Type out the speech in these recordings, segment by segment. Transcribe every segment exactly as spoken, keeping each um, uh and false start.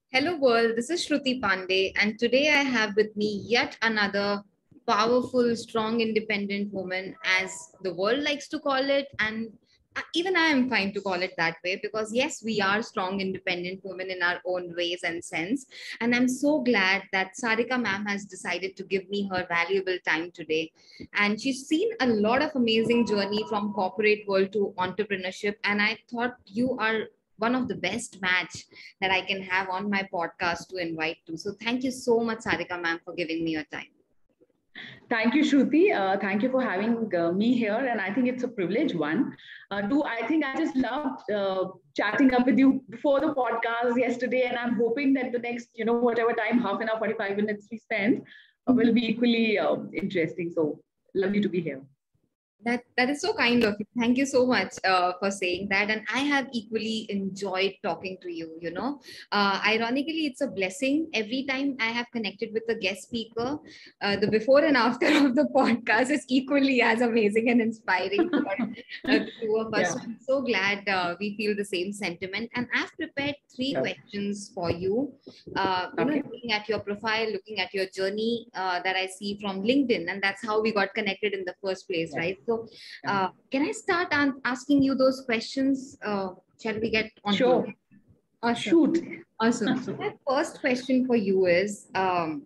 Hello world, this is Shruti Pandey, and today I have with me yet another powerful, strong, independent woman, as the world likes to call it. And uh, even I am fine to call it that way because, yes, we are strong, independent women in our own ways and sense. And I'm so glad that Sarika ma'am has decided to give me her valuable time today. And she's seen a lot of amazing journey from corporate world to entrepreneurship. And I thought you are one of the best match that I can have on my podcast to invite to. So thank you so much, Sarika ma'am, for giving me your time. Thank you, Shruti. Uh, thank you for having uh, me here. And I think it's a privilege one. Uh, two, I think I just loved uh, chatting up with you before the podcast yesterday. And I'm hoping that the next, you know, whatever time, half an hour, forty-five minutes we spend uh, will be equally uh, interesting. So lovely to be here. That that is so kind of you. Thank you so much uh, for saying that. And I have equally enjoyed talking to you. You know, uh, ironically, it's a blessing. Every time I have connected with a guest speaker, uh, the before and after of the podcast is equally as amazing and inspiring for uh, the two of us. Yeah. So I'm so glad uh, we feel the same sentiment. And I've prepared three Sure. questions for you. Uh, you know, Okay. looking at your profile, looking at your journey uh, that I see from LinkedIn, and that's how we got connected in the first place, Yeah. right? So, Yeah. uh, can I start on asking you those questions? Uh, shall we get on to Sure. it? Awesome. Shoot. Awesome. So, my first question for you is um,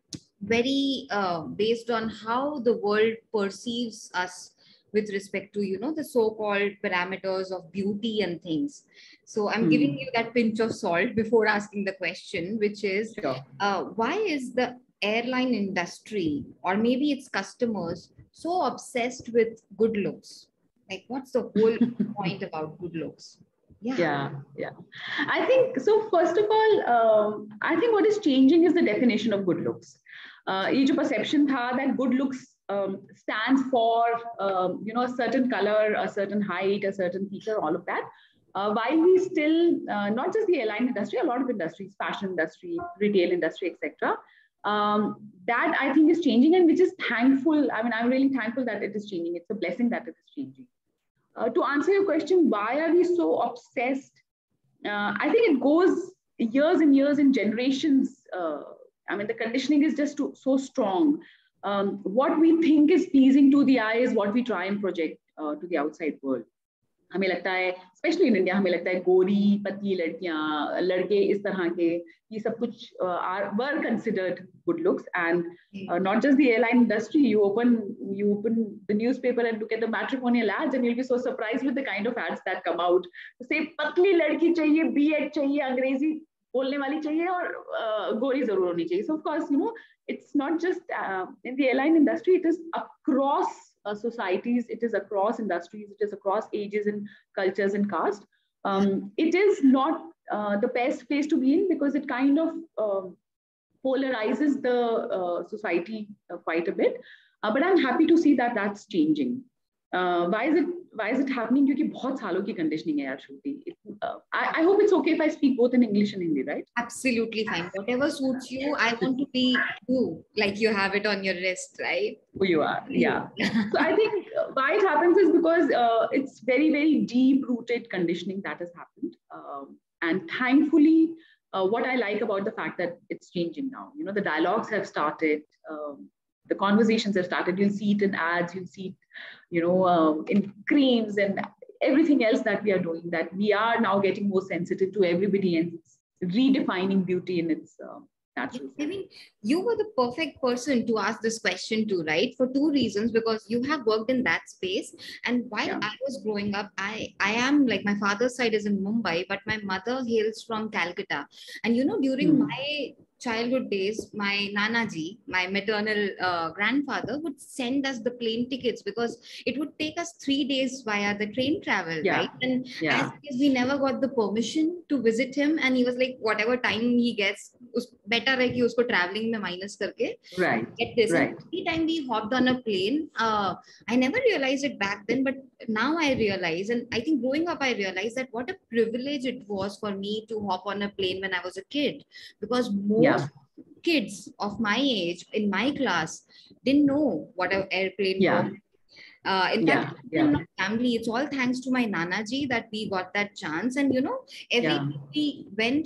very uh, based on how the world perceives us with respect to, you know, the so-called parameters of beauty and things. So, I'm giving Hmm. you that pinch of salt before asking the question, which is Sure. uh, why is the airline industry or maybe its customers so obsessed with good looks? Like, what's the whole point about good looks? Yeah. Yeah, yeah. I think so. First of all, um, I think what is changing is the definition of good looks. Uh, ये जो perception था that good looks um, stands for um, you know a certain color, a certain height, a certain feature, all of that. Uh, while we still uh, not just the airline industry, a lot of industries, fashion industry, retail industry, et cetera. Um, that I think is changing, and which is thankful. I mean, I'm really thankful that it is changing. It's a blessing that it is changing. Uh, to answer your question, why are we so obsessed? Uh, I think it goes years and years and generations. Uh, I mean, the conditioning is just too, so strong. Um, what we think is pleasing to the eye is what we try and project uh, to the outside world. हमें लगता है specially in India हमें लगता है गोरी पतली लड़कियां लड़के इस तरह के ये सब कुछ are were considered good looks and not just the airline industry. You open you open the newspaper and look at the matrimonial ads, and you'll be so surprised with the kind of ads that come out. Say पतली लड़की चाहिए, B.Ed चाहिए, अंग्रेजी बोलने वाली चाहिए और uh, गोरी जरूर होनी चाहिए. So of course, you know, it's not just uh, in the airline industry. It is across uh, societies, it is across industries, it is across ages and cultures and caste. Um, it is not uh, the best place to be in because it kind of uh, polarizes the uh, society uh, quite a bit. Uh, but I'm happy to see that that's changing. Uh, why is it why is it happening? क्योंकि बहुत सालों की conditioning है यार श्रुति. Uh, I, I hope it's okay if I speak both in English and Hindi, right? Absolutely fine. Whatever suits you. I want to be you, like you have it on your wrist, right? Who you are, yeah. So I think why it happens is because uh, it's very, very deep-rooted conditioning that has happened. Um, and thankfully, uh, what I like about the fact that it's changing now, you know, the dialogues have started, um, the conversations have started. You'll see it in ads, you'll see it, you know, um, in creams and everything else that we are doing, that we are now getting more sensitive to everybody and redefining beauty in its uh, natural I mean, you were the perfect person to ask this question to, right? For two reasons, because you have worked in that space. And while yeah. I was growing up, I, I am like my father's side is in Mumbai, but my mother hails from Calcutta. And, you know, during Hmm. my childhood days, my Nanaji, my maternal uh, grandfather, would send us the plane tickets because it would take us three days via the train travel, Yeah. right? And Yeah. as is, we never got the permission to visit him, and he was like, whatever time he gets, us, better है कि उसको traveling में minus करके right. get this. Right. And every time we hopped on a plane, uh, I never realized it back then, but now I realize, and I think growing up, I realized that what a privilege it was for me to hop on a plane when I was a kid, because most Yeah. kids of my age in my class didn't know what an airplane Yeah. was. Uh, in Yeah. fact, Yeah. in my family, it's all thanks to my Nanaji that we got that chance. And you know, every Yeah. we went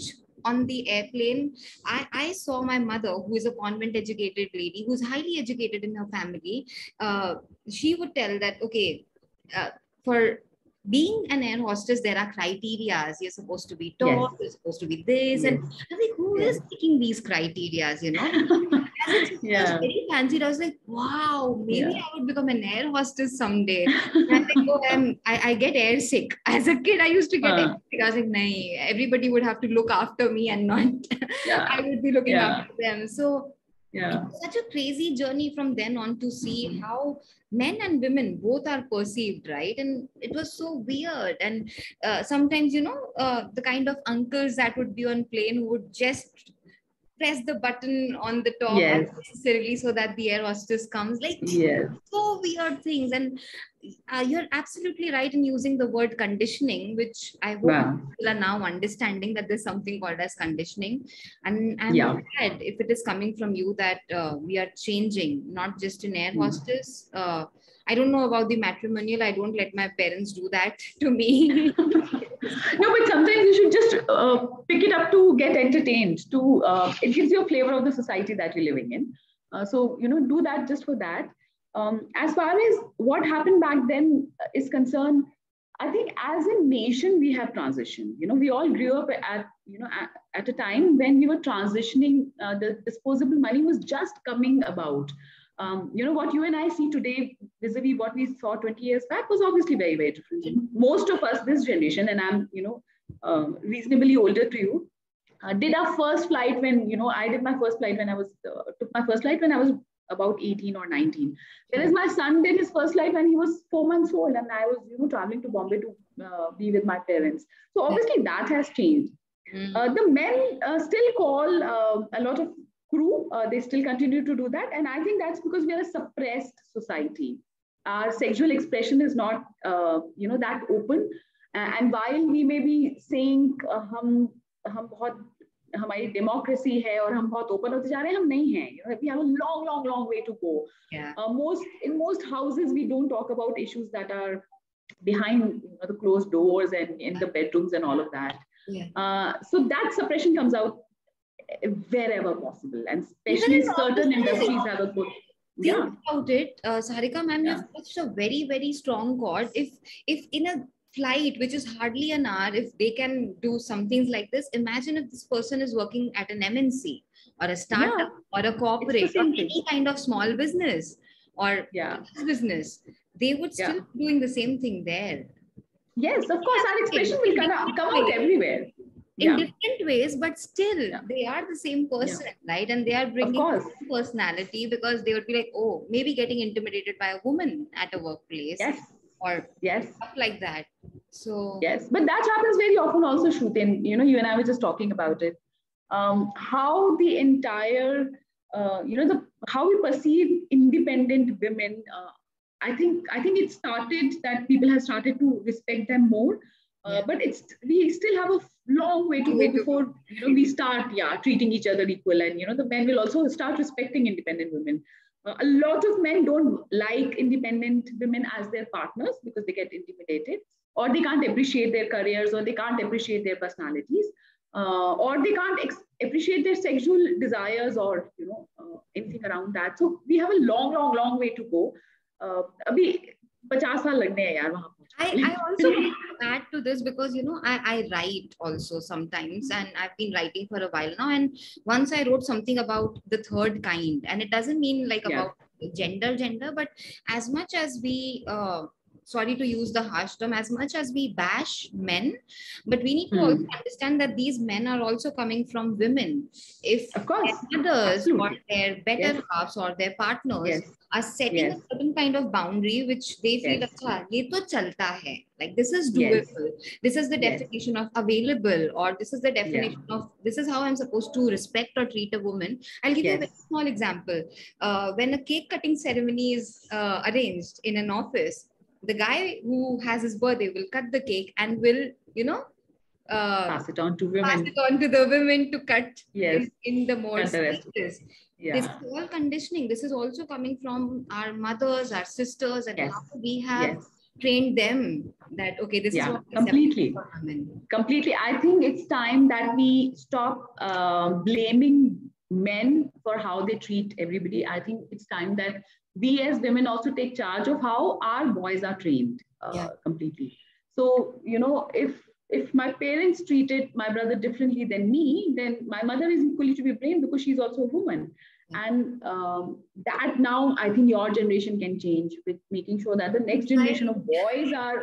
on the airplane, I, I saw my mother, who is a convent educated lady, who's highly educated in her family. Uh, she would tell that, okay, uh, for being an air hostess, there are criteria. You're supposed to be tall, Yes. you're supposed to be this. Yes. And I was like, who Yes. is taking these criteria, you know? As it Yeah. was very fancied, I was like, wow, maybe Yeah. I would become an air hostess someday. And I'm like, oh, I'm, I, I get air sick. As a kid, I used to get Uh, air sick. I was like, nah, everybody would have to look after me and not yeah. I would be looking Yeah. after them. So yeah. it's such a crazy journey from then on to see how men and women both are perceived, right? And it was so weird. And uh, sometimes, you know, uh, the kind of uncles that would be on plane who would just press the button on the top Yes. unnecessarily so that the air hostess comes, like Yes. so weird things. And uh, you're absolutely right in using the word conditioning, which I hope Wow. people are now understanding that there's something called as conditioning. And I'm Yeah. glad if it is coming from you that uh, we are changing, not just in air Mm. hostess. Uh, I don't know about the matrimonial. I don't let my parents do that to me. No, but sometimes you should just uh, pick it up to get entertained. To uh, it gives you a flavor of the society that you're living in. Uh, so you know, do that just for that. Um, as far as what happened back then is concerned, I think as a nation we have transitioned. You know, we all grew up at you know at, at a time when we were transitioning. Uh, the disposable money was just coming about. Um, you know, what you and I see today vis-a-vis what we saw twenty years back was obviously very, very different. Most of us, this generation, and I'm, you know, uh, reasonably older to you, uh, did our first flight when, you know, I did my first flight when I was, uh, took my first flight when I was about eighteen or nineteen. Whereas my son did his first flight when he was four months old and I was, you know, traveling to Bombay to uh, be with my parents. So obviously that has changed. Mm. Uh, the men uh, still call uh, a lot of crew, uh, they still continue to do that. And I think that's because we are a suppressed society. Our sexual expression is not, uh, you know, that open. Uh, and while we may be saying, uh, hum, hum bahut, हमारी democracy है और हम बहुत open होते जा रहे हैं, हम नहीं हैं. You know, we have a long, long, long way to go. Yeah. Uh, most in most houses, we don't talk about issues that are behind, you know, the closed doors and in the bedrooms and all of that. Yeah. Uh, so that suppression comes out wherever possible, and especially Even in certain offices. industries have a good. Think Yeah. about it, uh, Sarika ma'am, Yeah. you've touched a very, very strong chord. If if in a flight, which is hardly an hour, if they can do some things like this, imagine if this person is working at an M N C or a startup Yeah. or a corporate or same any thing. kind of small business or Yeah. business, they would still Yeah. be doing the same thing there. Yes, of course, our expression will kind of come out everywhere. In Yeah. different ways, but still Yeah. they are the same person, Yeah. right? And they are bringing course. personality, because they would be like, oh, maybe getting intimidated by a woman at a workplace. Yes. Or Yes. stuff like that. So Yes, but that happens very often also, Shrutin. You know, you and I were just talking about it. Um, how the entire, uh, you know, the how we perceive independent women. Uh, I think I think it started that people have started to respect them more. Uh, Yeah. But it's we still have a long way to Long go way to before you know we start yeah treating each other equal, and you know the men will also start respecting independent women. Uh, a lot of men don't like independent women as their partners because they get intimidated, or they can't appreciate their careers, or they can't appreciate their personalities, uh, or they can't ex- appreciate their sexual desires, or you know uh, anything around that. So we have a long, long, long way to go. Uh, अभी पचास साल लगने हैं यार वहाँ I, पहुँचने I also want to add to this, because you know I, I write also sometimes, and I've been writing for a while now. And once I wrote something about the third kind, and it doesn't mean like Yeah. about gender, gender, but as much as we uh, sorry to use the harsh term, as much as we bash men, but we need to Hmm. also understand that these men are also coming from women. If Of course. their mothers Absolutely. or their better Yes. halves or their partners Yes. are setting Yes. a certain kind of boundary which they feel, Yes. "Acha, ye to chalta hai." Like this is Yes. doable. This is the Yes. definition of available, or this is the definition of this is how I'm supposed to respect or treat a woman. I'll give you a Yes. very small example. Uh, when a cake cutting ceremony is uh, arranged in an office, the guy who has his birthday will cut the cake and will, you know, uh, Pass it on to pass women. it on to the women to cut Yes. in, in the more Cut the rest. spaces. Yeah. This is all conditioning. This is also coming from our mothers, our sisters, and Yes. how we have Yes. trained them that, okay, this yeah, is what completely. for women. Completely. I think it's time that we stop uh, blaming men for how they treat everybody. I think it's time that we as women also take charge of how our boys are trained uh, Yeah. completely. So, you know, if if my parents treated my brother differently than me, then my mother is equally to be blamed because she's also a woman. Yeah. And um, that now I think your generation can change with making sure that the next generation of boys are,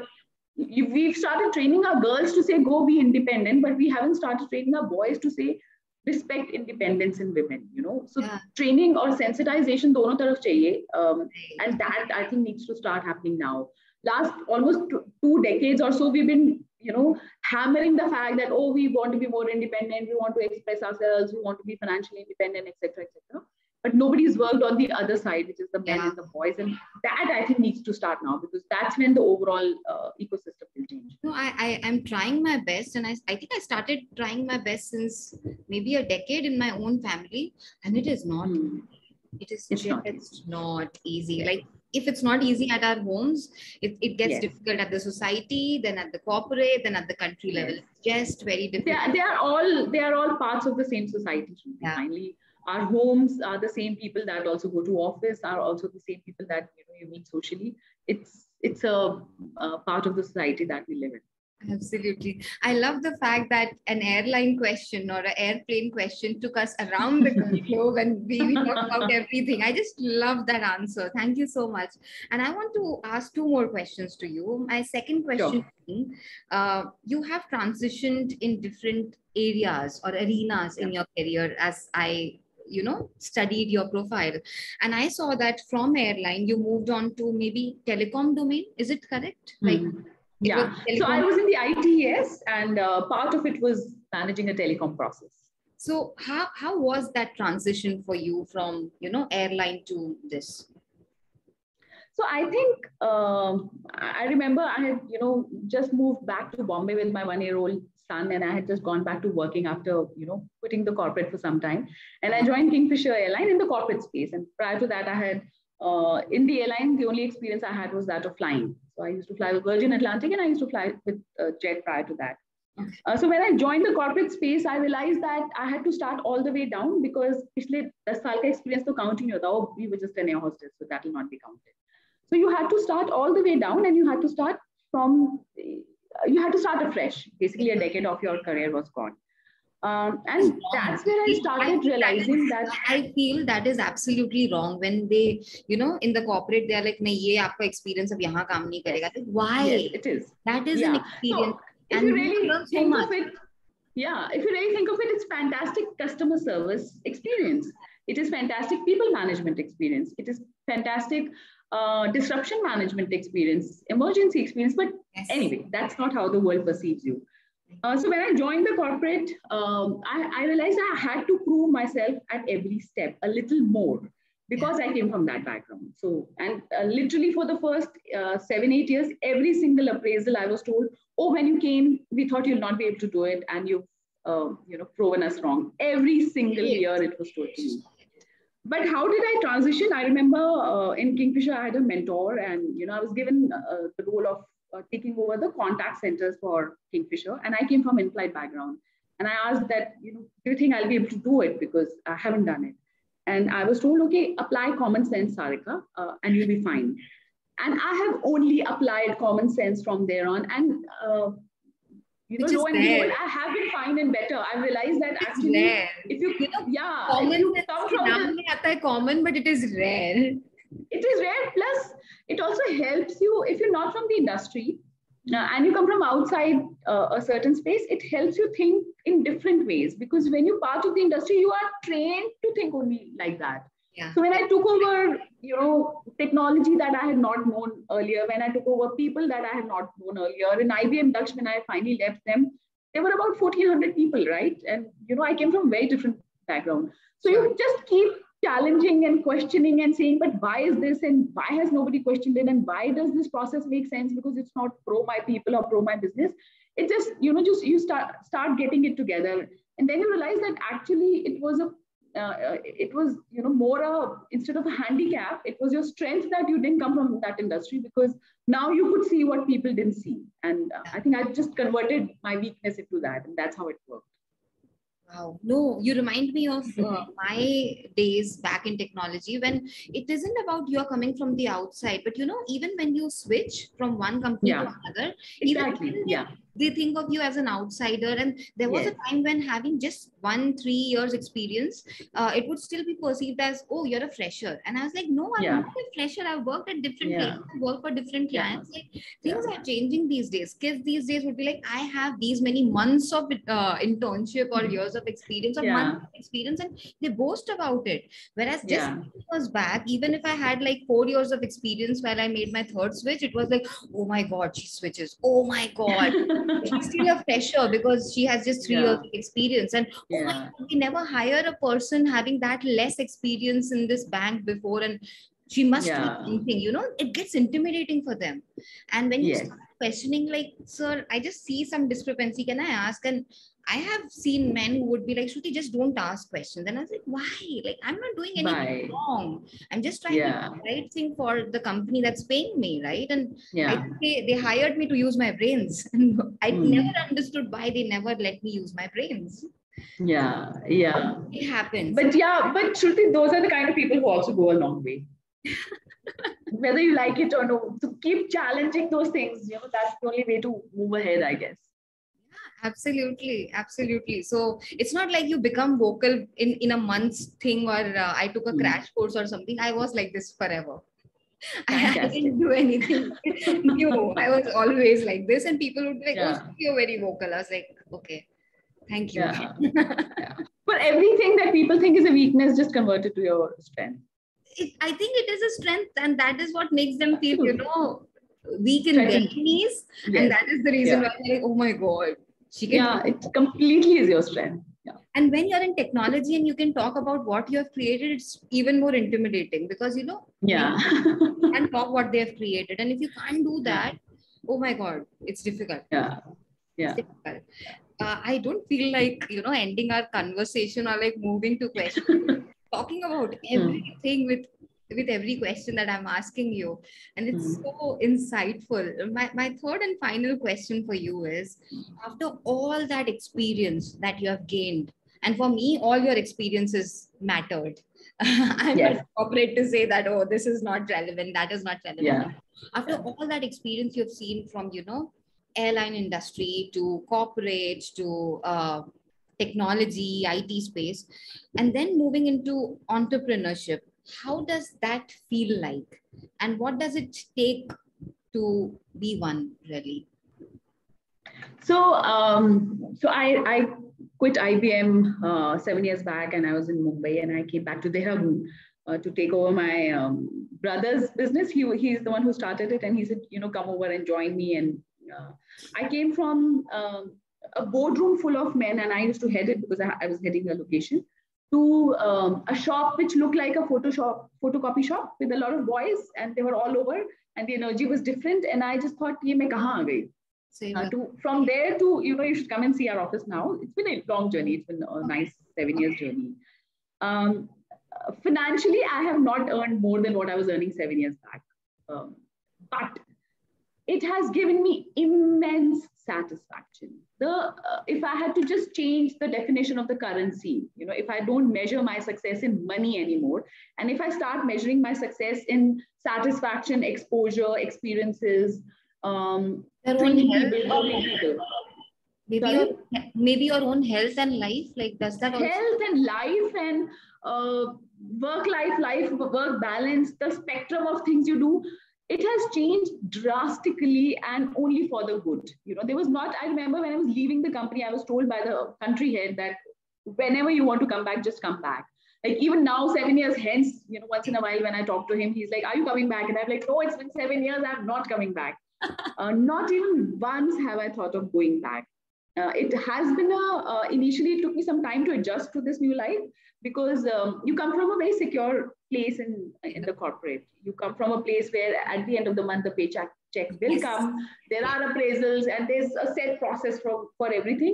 we've started training our girls to say, go be independent, but we haven't started training our boys to say, respect independence in women, you know. So yeah. Training or sensitization, dono taraf chahiye, um, and that I think needs to start happening now. Last almost two decades or so, we've been, you know, hammering the fact that, oh, we want to be more independent, we want to express ourselves, we want to be financially independent, et cetera, et cetera. But nobody's worked on the other side, which is the men yeah. and the boys. And that I think needs to start now, because that's when the overall uh, ecosystem will change. No, I, I, I'm trying my best. And I, I think I started trying my best since maybe a decade in my own family. And it is not, mm. it is it's just not easy. not easy. Yeah. Like, if it's not easy at our homes, it, it gets yes. difficult at the society, then at the corporate, then at the country level. Yes. It's just very difficult. They are, they are all, they are all parts of the same society. Yeah. Finally. Our homes are the same people that also go to office, are also the same people that, you know, you meet socially. It's it's a, a part of the society that we live in. Absolutely. I love the fact that an airline question or an airplane question took us around the globe and we, we talked about everything. I just love that answer. Thank you so much. And I want to ask two more questions to you. My second question, sure. uh, you have transitioned in different areas or arenas yeah. in your career, as I you know, studied your profile. And I saw that from airline, you moved on to maybe telecom domain. Is it correct? Mm-hmm. Like, yeah. So I was in the I T, yes, and uh, part of it was managing a telecom process. So how, how was that transition for you from, you know, airline to this? So I think, um, I remember I had, you know, just moved back to Bombay with my one-year-old son, and I had just gone back to working after, you know, quitting the corporate for some time. And I joined Kingfisher Airline in the corporate space. And prior to that, I had, uh, in the airline, the only experience I had was that of flying. So I used to fly with Virgin Atlantic, and I used to fly with uh, Jet prior to that. Okay. Uh, so when I joined the corporate space, I realized that I had to start all the way down, because पिछले ten साल का experience तो count ही नहीं होता. Oh, we were just an air hostess, so that will not be counted. So you had to start all the way down, and you had to start from, you had to start afresh. Basically, a decade of your career was gone. Um, and that's where I started realizing that, I feel that is absolutely wrong. When they, you know, in the corporate, they are like, "Nahi, ye aapka experience ab yahan kaam nahi karega." Like, why? Yes, it is. That is yeah. an experience. So, if and you really so think much. of it, yeah, if you really think of it, it's fantastic customer service experience. It is fantastic people management experience. It is fantastic uh, disruption management experience, emergency experience. But yes. anyway, that's not how the world perceives you. Uh, so when I joined the corporate, um, I, I realized I had to prove myself at every step a little more, because I came from that background. So, and uh, literally for the first uh, seven, eight years, every single appraisal I was told, oh, when you came, we thought you'll not be able to do it, and you've, uh, you know, proven us wrong. Every single year it was told to me. But how did I transition? I remember uh, in Kingfisher, I had a mentor, and, you know, I was given uh, the role of uh, taking over the contact centers for Kingfisher. And I came from in-flight background. And I asked that, you know, do you think I'll be able to do it? Because I haven't done it. And I was told, okay, apply common sense, Sarika, uh, and you'll be fine. And I have only applied common sense from there on. And, uh, you know, lo and behold, I have been fine and better. I realized that actually, rare. if you, you know, yeah, common if you come from the, common, but it is rare. It is rare. Plus, it also helps you if you're not from the industry uh, and you come from outside uh, a certain space. It helps you think in different ways, because when you're part of the industry, you are trained to think only like that. Yeah. So when I took over, you know, technology that I had not known earlier, when I took over people that I had not known earlier, in I B M Dutch, when I finally left them, there were about fourteen hundred people, right? And, you know, I came from a very different background. So you just keep challenging and questioning and saying, but why is this, and why has nobody questioned it, and why does this process make sense? Because it's not pro my people or pro my business. It just, you know, just you start start getting it together, and then you realize that actually it was a uh, uh, it was, you know, more a, instead of a handicap, it was your strength that you didn't come from that industry, because now you could see what people didn't see. And uh, I think I just converted my weakness into that, and that's how it worked. Wow. No, you remind me of uh, my days back in technology, when it isn't about you're coming from the outside, but you know, even when you switch from one company Yeah. to another, Exactly. even Yeah. they think of you as an outsider. And there was Yes. a time when having just one, three years experience, uh, it would still be perceived as, oh, you're a fresher. And I was like, no, I'm Yeah. not a fresher. I've worked at different Yeah. places, I've worked for different Yeah. clients. Like, things Yeah. are changing these days. Kids these days would be like, I have these many months of uh, internship or years of experience or Yeah. months of experience, and they boast about it. Whereas just Yeah. years back, even if I had like four years of experience while I made my third switch, it was like, oh my God, she switches. Oh my God. She's still a fresher because she has just three Yeah. years of experience. And oh my Yeah. God, we never hire a person having that less experience in this bank before, and she must Yeah. be something, you know, it gets intimidating for them. And when you Yes. start questioning, like, sir, I just see some discrepancy, can I ask? And I have seen men who would be like, Shruti, just don't ask questions. And I was like, why? Like, I'm not doing anything Bye. wrong. I'm just trying Yeah. to do the right thing for the company that's paying me, right? And I Yeah. think they, they hired me to use my brains. And I Mm. never understood why they never let me use my brains. Yeah. Yeah. It happens. But yeah, but Shruti, those are the kind of people who also go a long way. Whether you like it or no. So keep challenging those things. You know, that's the only way to move ahead, I guess. Absolutely, absolutely. So it's not like you become vocal in in a month's thing, or uh, I took a Mm. crash course or something. I was like this forever. I, I Fantastic. didn't do anything new. I was always like this, and people would be like, Yeah. "Oh, you're very vocal." I was like, "Okay, thank you." Yeah. Yeah. But everything that people think is a weakness, just convert it to your strength. It, I think it is a strength, and that is what makes them feel, you Absolutely. know, weak in their Threatened. knees, and Yes. that is the reason Yeah. why they're like, "Oh my God, she can." Yeah, it completely is your strength. Yeah. And when you're in technology and you can talk about what you have created, it's even more intimidating, because you know, Yeah. you can't talk what they have created. And if you can't do Yeah. that, oh my God, it's difficult. Yeah. Yeah. It's difficult. Uh, I don't feel like, you know, ending our conversation or like moving to questions, talking about everything with with every question that I'm asking you. And it's Mm. so insightful. My, my third and final question for you is, after all that experience that you have gained, and for me, all your experiences mattered. I'm Yes. not corporate to say that, oh, this is not relevant, that is not relevant. Yeah. After Yeah. all that experience you've seen from, you know, airline industry to corporate to uh, technology, I T space, and then moving into entrepreneurship, how does that feel like? And what does it take to be one, really? So, um, so I, I quit I B M uh, seven years back, and I was in Mumbai, and I came back to Dehradun uh, to take over my um, brother's business. He, he's the one who started it, and he said, you know, come over and join me. And uh, I came from um, a boardroom full of men, and I used to head it because I, I was heading a location, to um, a shop which looked like a Photoshop, photocopy shop with a lot of boys, and they were all over, and the energy was different. And I just thought, ye main kahan aa gayi? Uh, to from there to, you know, you should come and see our office now. It's been a long journey. It's been a nice seven years journey. Um, uh, financially, I have not earned more than what I was earning seven years back. Um, but it has given me immense satisfaction. The uh, if I had to just change the definition of the currency, you know, if I don't measure my success in money anymore, and if I start measuring my success in satisfaction, exposure, experiences, um, treating people, helping people. Maybe your, maybe your own health and life, like does that also? Health and life and uh, work life, life, work balance, the spectrum of things you do, it has changed drastically and only for the good. You know, there was not, I remember when I was leaving the company, I was told by the country head that whenever you want to come back, just come back. Like even now, seven years hence, you know, once in a while when I talk to him, he's like, are you coming back? And I'm like, no, it's been seven years, I'm not coming back. Uh, not even once have I thought of going back. Uh, it has been a, uh, initially it took me some time to adjust to this new life, because um, you come from a very secure place in, in the corporate. You come from a place where at the end of the month, the paycheck check will Yes. come. There are appraisals and there's a set process for, for everything.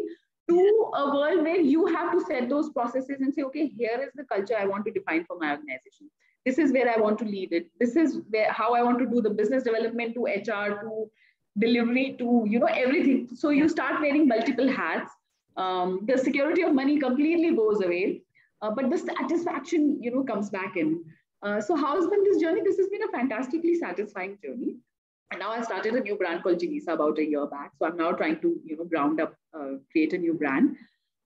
to a world where you have to set those processes and say, okay, here is the culture I want to define for my organization. This is where I want to lead it. This is where how I want to do the business development to H R to delivery to, you know, everything. So you start wearing multiple hats. Um, the security of money completely goes away, uh, but the satisfaction, you know, comes back in. Uh, so how's been this journey? This has been a fantastically satisfying journey. And now I started a new brand called Jinisa about a year back. So I'm now trying to, you know, ground up, uh, create a new brand.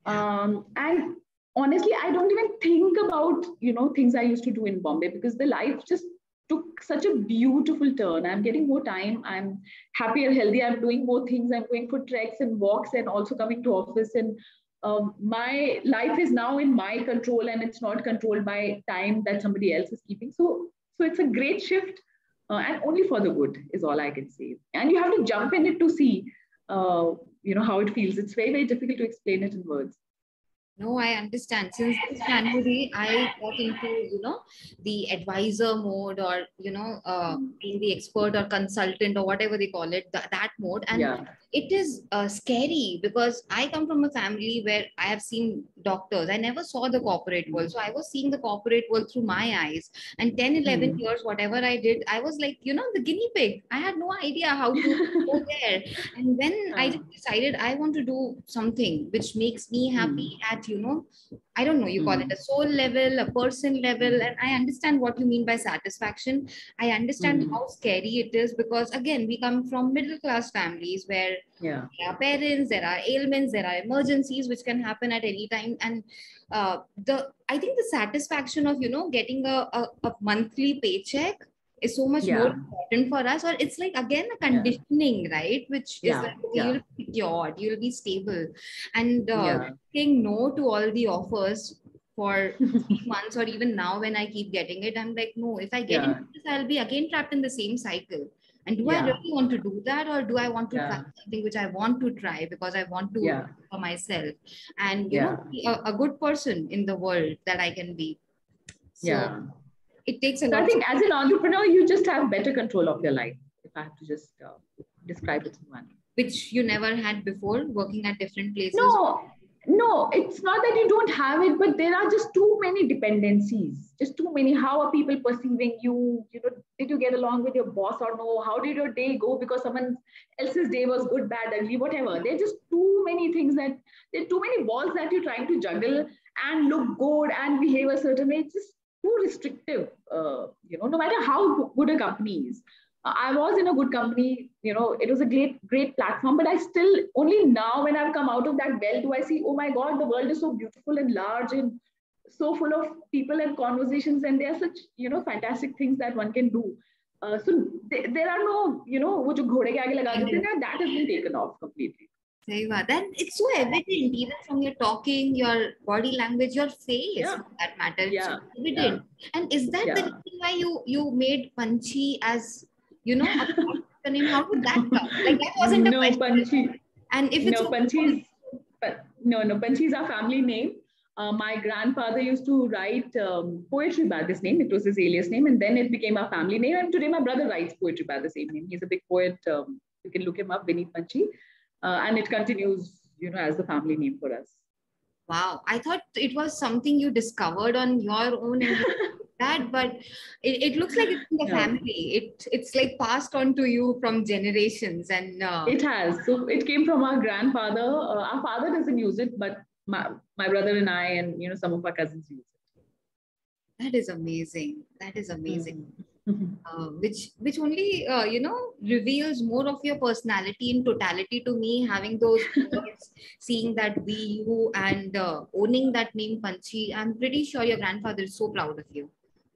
Um, and honestly, I don't even think about, you know, things I used to do in Bombay because the life just took such a beautiful turn. I'm getting more time. I'm happier, healthy. I'm doing more things. I'm going for treks and walks and also coming to office. And um, my life is now in my control and it's not controlled by time that somebody else is keeping. So, so it's a great shift. Uh, and only for the good is all I can say. And you have to jump in it to see, uh, you know, how it feels. It's very, very difficult to explain it in words. No, I understand. Since this January, I got into, you know, the advisor mode or, you know, uh, being the expert or consultant or whatever they call it, th that mode. And yeah. It is uh, scary because I come from a family where I have seen doctors. I never saw the corporate world. So I was seeing the corporate world through my eyes. And ten, eleven mm. years, whatever I did, I was like, you know, the guinea pig. I had no idea how to go there. And then uh. I just decided I want to do something which makes me happy mm. at, you know, I don't know, you call mm. it a soul level, a person level. And I understand what you mean by satisfaction. I understand mm. how scary it is because, again, we come from middle class families where yeah. there are parents, there are ailments, there are emergencies which can happen at any time. And uh, the I think the satisfaction of, you know, getting a, a, a monthly paycheck is so much yeah. more important for us, or it's like again a conditioning, yeah. right? Which yeah. is like okay, yeah. you'll be secured, you'll be stable, and uh, yeah. saying no to all the offers for three months or even now when I keep getting it, I'm like, no, if I get yeah. into this, I'll be again trapped in the same cycle. And do yeah. I really want to do that, or do I want to yeah. try something which I want to try because I want to yeah. for myself and you yeah. know be a, a good person in the world that I can be. So, yeah. It takes a so lot. I think as an entrepreneur, you just have better control of your life. If I have to just uh, describe it in one. Which you never had before, working at different places. No, no, it's not that you don't have it, but there are just too many dependencies. Just too many. How are people perceiving you? You know, did you get along with your boss or no? How did your day go? Because someone else's day was good, bad, ugly, whatever. There are just too many things that there are too many balls that you're trying to juggle and look good and behave a certain way. It's just too restrictive, uh, you know, no matter how good a company is. Uh, I was in a good company, you know, it was a great, great platform, but I still, only now when I've come out of that well, do I see, oh my God, the world is so beautiful and large and so full of people and conversations, and there are such, you know, fantastic things that one can do. Uh, so th there are no, you know, wo jo ghode ke aage laga dete hain, that has been taken off completely. Then it's so evident, even from your talking, your body language, your face, yeah. for that matter. It's yeah. so evident. Yeah. And is that yeah. the reason why you you made Panchi as, you know, the name? How did that come? Like that wasn't no, a Panchi. And if it's no, Panchi is, but no, no, Panchi is our family name. Uh, my grandfather used to write um, poetry by this name. It was his alias name, and then it became our family name. And today, my brother writes poetry by the same name. He's a big poet. Um, you can look him up, Vineet Panchi. Uh, and it continues, you know, as the family name for us. Wow, I thought it was something you discovered on your own and that, but it, it looks like it's in the no. family. It it's like passed on to you from generations, and uh... it has. So it came from our grandfather. Uh, our father doesn't use it, but my my brother and I, and you know, some of our cousins use it. That is amazing. That is amazing. Mm-hmm. Uh, which which only uh, you know reveals more of your personality in totality to me, having those words, seeing that we you and uh, owning that name Panchi. I'm pretty sure your grandfather is so proud of you.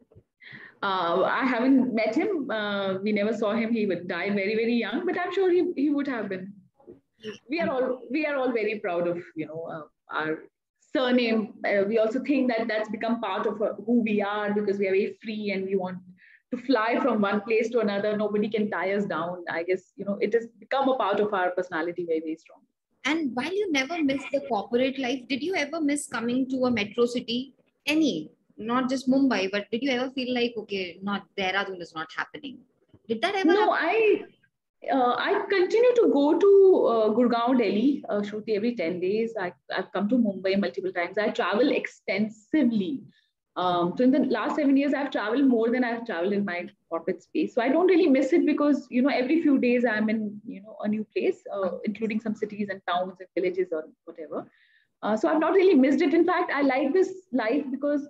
Uh, I haven't met him. Uh, we never saw him. He would die very very young, but I'm sure he, he would have been. We are all we are all very proud of you know uh, our surname. Uh, we also think that that's become part of uh, who we are because we are very free and we want to fly from one place to another. Nobody can tie us down. I guess, you know, it has become a part of our personality very, very strong. And while you never missed the corporate life, did you ever miss coming to a metro city? Any, not just Mumbai, but did you ever feel like, okay, not Dehradun is not happening? Did that ever No, happen? I, Uh, I continue to go to uh, Gurgaon, Delhi, uh, Shruti, every ten days. I, I've come to Mumbai multiple times. I travel extensively. Um, so in the last seven years, I've traveled more than I've traveled in my corporate space. So I don't really miss it because, you know, every few days I'm in, you know, a new place, uh, including some cities and towns and villages or whatever. Uh, so I've not really missed it. In fact, I like this life because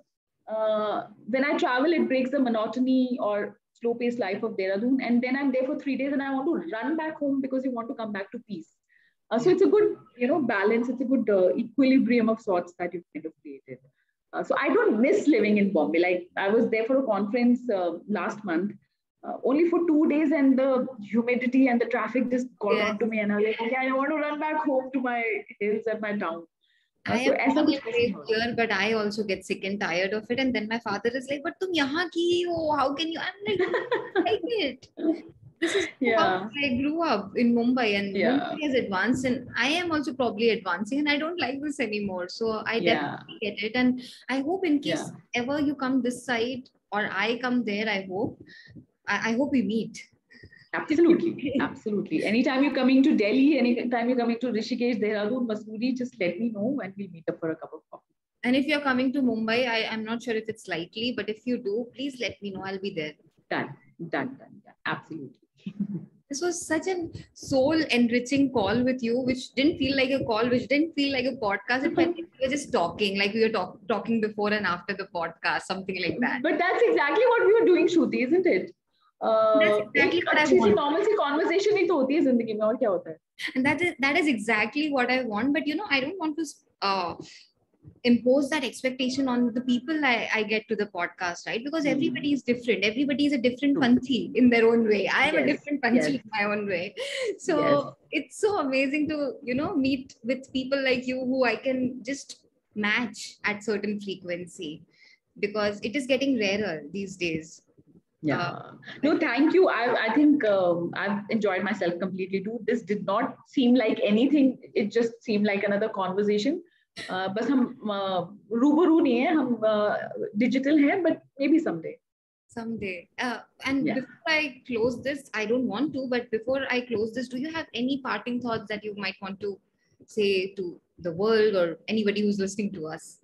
uh, when I travel, it breaks the monotony or slow-paced life of Dehradun. And then I'm there for three days and I want to run back home because you want to come back to peace. Uh, so it's a good, you know, balance. It's a good uh, equilibrium of sorts that you've kind of created. Uh, so I don't miss living in Bombay. Like I was there for a conference uh, last month, uh, only for two days, and the humidity and the traffic just got Yes. onto me, and I was like, okay, I want to run back home to my hills and my town. Uh, I so am ऐसा born कुछ and नहीं raised होता. here, but I also get sick and tired of it. And then my father is like, "But tum yahan ki ho? How can you?" I'm like, "I like it. This is how Yeah, I grew up in Mumbai, and yeah, Mumbai has advanced, and I am also probably advancing, and I don't like this anymore. So I yeah, definitely get it, and I hope in case yeah. ever you come this side or I come there, I hope I, I hope we meet. Absolutely, absolutely. Anytime you're coming to Delhi, anytime you're coming to Rishikesh, Dehradun, Mussoorie, just let me know and we'll meet up for a cup of coffee. And if you're coming to Mumbai, I, I'm not sure if it's likely, but if you do, please let me know. I'll be there. Done, done, done. Yeah, absolutely. This was such a soul enriching call with you, which didn't feel like a call, which didn't feel like a podcast. It felt like we were just talking, like we were talk, talking before and after the podcast, something like that. But that's exactly what we were doing, Shruti, isn't it? That's Uh, exactly एक what I अच्छी सी want. normal सी conversation ही तो होती है जिंदगी में और क्या होता है? And that is that is exactly what I want. But you know, I don't want to uh, impose that expectation on the people I, I get to the podcast, right? Because everybody is different. Everybody is a different panchi in their own way. I am Yes, a different panchi yes. in my own way. So Yes. it's so amazing to, you know, meet with people like you who I can just match at certain frequency, because it is getting rarer these days. Yeah. Uh, No, thank you. I, I think um, I've enjoyed myself completely too. This did not seem like anything. It just seemed like another conversation. Uh, बस हम uh, रूबरू नहीं है, हम uh, digital हैं, but maybe someday. Someday. Uh, and Yeah. before I close this, I don't want to, but before I close this, do you have any parting thoughts that you might want to say to the world or anybody who's listening to us?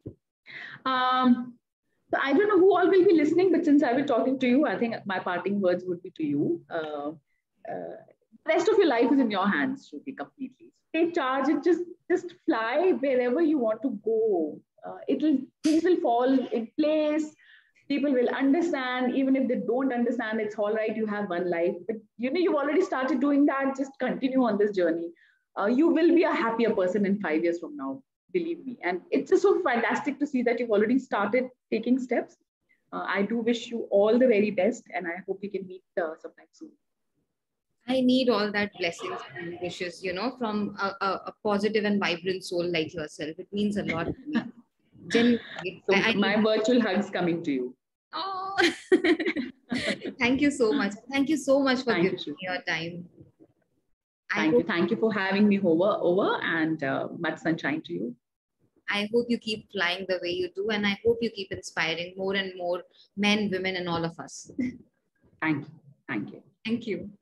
Um, so I don't know who all will be listening, but since I will be talking to you, I think my parting words would be to you. Uh, uh, the rest of your life is in your hands, Shruti, completely. Take charge and just just fly wherever you want to go. Uh, it'll things will fall in place. People will understand, even if they don't understand. It's all right. You have one life, but you know you've already started doing that. Just continue on this journey. Uh, you will be a happier person in five years from now. Believe me. And it's just so fantastic to see that you've already started taking steps. Uh, I do wish you all the very best, and I hope we can meet uh, sometime soon. I need all that blessings and wishes, you know, from a, a, a positive and vibrant soul like yourself. It means a lot to me. Genuinely. So I, I my need... virtual hugs coming to you. Oh, thank you so much. Thank you so much for Thank giving you, me your time. I Thank hope, you. Thank you for having me over, over and uh, much sunshine to you. I hope you keep flying the way you do, and I hope you keep inspiring more and more men, women, and all of us. Thank you. Thank you. Thank you.